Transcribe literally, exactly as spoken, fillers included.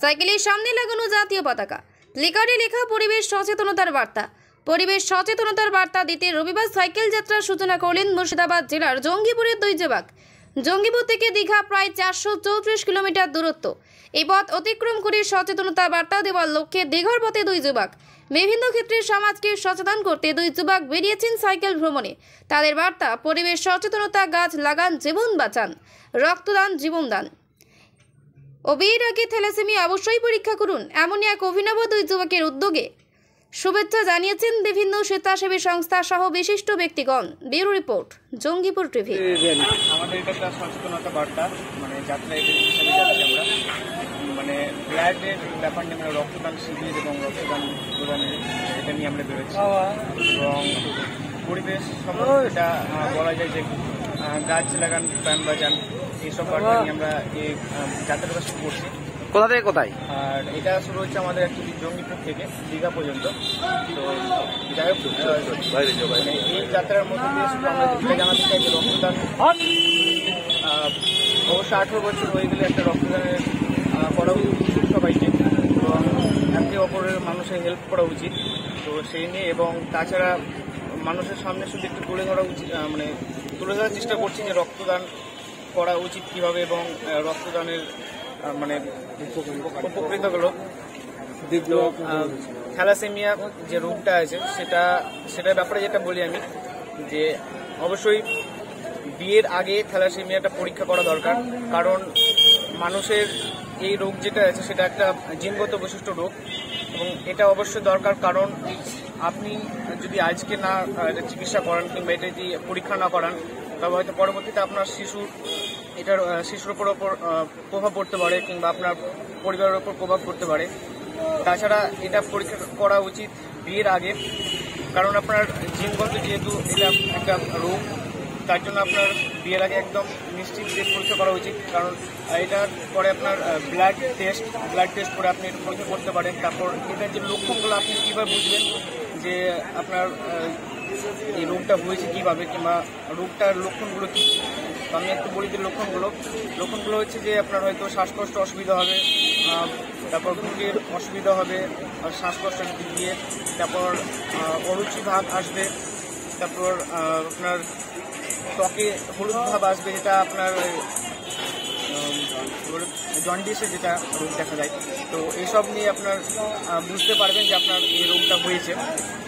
সাইকেলের সামনে লাগানো জাতীয় পতাকা, প্লেকার্ডে লেখা পরিবেশ সচেতনতার বার্তা। পরিবেশ সচেতনতার বার্তা দিতে রবিবার সাইকেল যাত্রার সূচনা করলেন মুর্শিদাবাদ জেলার জঙ্গিপুরের দুই যুবক। জঙ্গিপুর থেকে দীঘা প্রায় চারশো চৌত্রিশ কিলোমিটার দূরত্ব। এই পথ অতিক্রম করে সচেতনতা বার্তা দেওয়ার লক্ষ্যে দীঘার পথে দুই যুবক। বিভিন্ন ক্ষেত্রে সমাজকে সচেতন করতে দুই যুবক বেরিয়েছেন সাইকেল ভ্রমণে। তাদের বার্তা, পরিবেশ সচেতনতা, গাছ লাগান, জীবন বাঁচান, রক্তদান জীবনদান ও বিয়ের আগে থ্যালাসেমিয়া অবশ্যই পরীক্ষা করুন, এমনই এক অভিনব দুই যুবকের উদ্যোগে শুভেচ্ছা জানিয়েছেন বিভিন্ন স্বেচ্ছাসেবী সংস্থা সহ বিশিষ্ট ব্যক্তিগণ। Bureau report, Jangipur TV. আমাদের এটা একটা সচেতনতা বার্তা, মানে যাত্রা হিসেবে যাচ্ছি আমরা, মানে ব্লাডের ব্যাপার নিয়ে আমরা রক্তদান শিবির এবং রক্তদান প্রদানের এটা নিয়ে আমরা বেরোচ্ছি এবং পরিবেশ সম্পর্কে এটা বলা যায় যে গাছ লাগান, প্রাণ বাঁচান, এইসব বার্তা নিয়ে আমরা এই যাত্রাটা শুরু করছি। কোথা থেকে কোথায়? আর এটা শুরু হচ্ছে আমাদের অ্যাকচুয়ালি জঙ্গিপুর থেকে দীঘা পর্যন্ত। তো যাই হোক, মানে এই যাত্রার মধ্যে দিয়ে শুধু আমরা যেটা জানাতে চাই যে রক্তদান অবশ্য আঠেরো বছর হয়ে গেলে একটা রক্তদানের করা উচিত সবাইকে, এবং একে অপরের মানুষের হেল্প করা উচিত। তো সেই নিয়ে এবং তাছাড়া মানুষের সামনে শুধু একটু তুলে ধরা উচিত, মানে তুলে ধরার চেষ্টা করছি যে রক্তদান করা উচিত কীভাবে এবং রক্তদানের মানে উপকৃতগুলো। থ্যালাসেমিয়া যে রোগটা আছে সেটা সেটার ব্যাপারে যেটা বলি আমি, যে অবশ্যই বিয়ের আগে থ্যালাসেমিয়াটা পরীক্ষা করা দরকার, কারণ মানুষের এই রোগ যেটা আছে সেটা একটা জিনগত বৈশিষ্ট্য রোগ এবং এটা অবশ্যই দরকার। কারণ আপনি যদি আজকে না এটা চিকিৎসা করান কিংবা এটা যদি পরীক্ষা না করান, তবে হয়তো পরবর্তীতে আপনার শিশুর এটার শিশুর উপর ওপর প্রভাব পড়তে পারে কিংবা আপনার পরিবারের ওপর প্রভাব পড়তে পারে। তাছাড়া এটা পরীক্ষা করা উচিত বিয়ের আগে, কারণ আপনার জিনগত যেহেতু এটা একটা রোগ, তার জন্য আপনার বিয়ের আগে একদম নিশ্চিত যে পরীক্ষা করা উচিত। কারণ এটার পরে আপনার ব্লাড টেস্ট ব্লাড টেস্ট করে আপনি পরীক্ষা করতে পারেন। তারপর এটার যে লক্ষণগুলো আপনি কীভাবে বুঝবেন যে আপনার এই রোগটা হয়েছে কীভাবে কিংবা রোগটার লক্ষণগুলো কী। তো আমি একটু বলি যে লক্ষণগুলো লক্ষণগুলো হচ্ছে যে আপনার হয়তো শ্বাসকষ্ট অসুবিধা হবে, তারপর বুকের অসুবিধা হবে শ্বাসকষ্টের দিক দিয়ে, তারপর অরুচি ভাব আসবে, তারপর আপনার ত্বকে হলুদ ভাব আসবে, যেটা আপনার জন্ডিসে যেটা রোগ দেখা যায়। তো এইসব নিয়ে আপনার বুঝতে পারবেন যে আপনার এই রোগটা হয়েছে।